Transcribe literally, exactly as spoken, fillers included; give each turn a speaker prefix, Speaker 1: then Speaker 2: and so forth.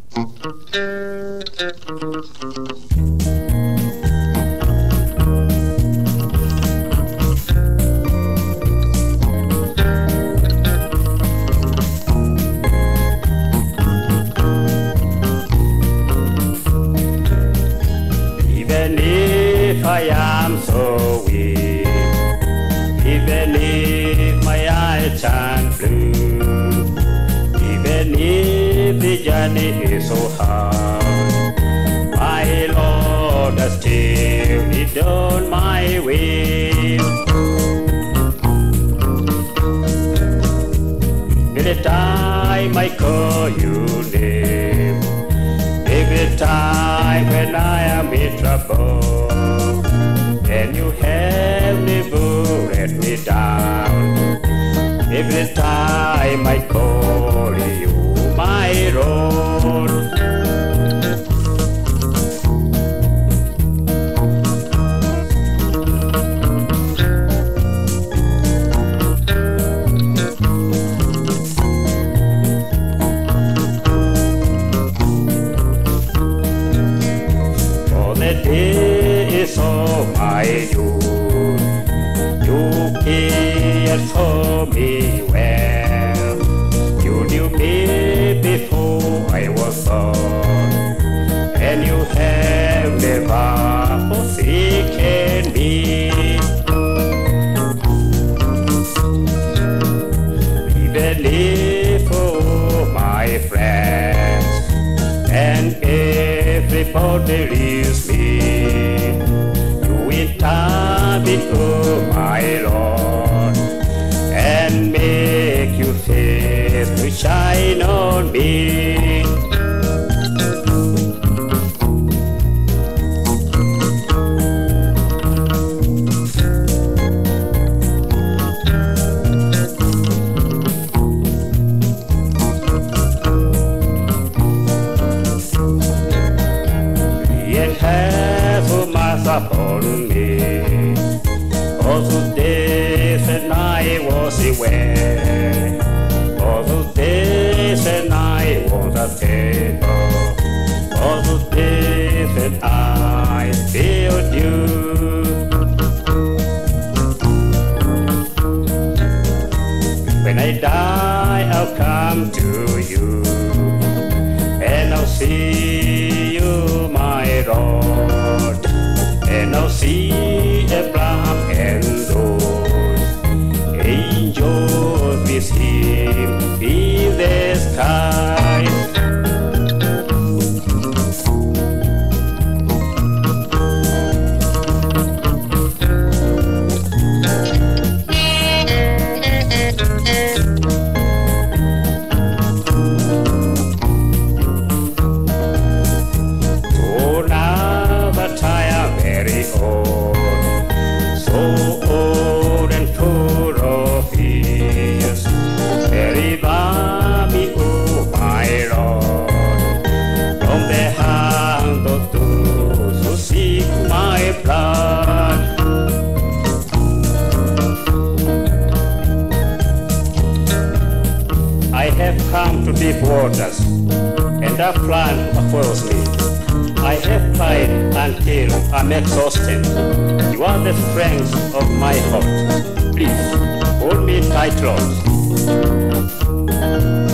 Speaker 1: Even if I am so weak, even if my eyes turn blue, even if the journey is so hard, my Lord has still lead on my way. Every time I call your name, every time when I am in trouble, and you have never let me down. Every time I call you my Lord, so my youth, you cared for me well. You knew me before I was born, and you have never forsaken me. Even if all my friends and everybody leaves me, Be, oh my Lord, and make your face to shine on me. Yet have mercy upon me. All those days and I was away, all those days and I was a table, all those days that I failed you. When I die, I'll come to you, and I'll see you, my Lord, and I'll see Abraham and those angels with him in the sky. Oh, now that I am very old, come to deep waters, and a flood follows me. I have tried until I'm exhausted. You are the strength of my heart. Please, hold me tight, Lord.